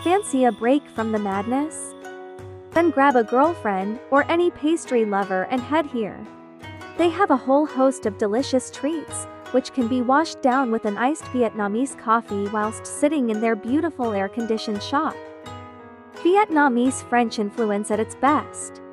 Fancy a break from the madness? Then grab a girlfriend or any pastry lover and head here. They have a whole host of delicious treats, which can be washed down with an iced Vietnamese coffee whilst sitting in their beautiful air-conditioned shop. Vietnamese French influence at its best.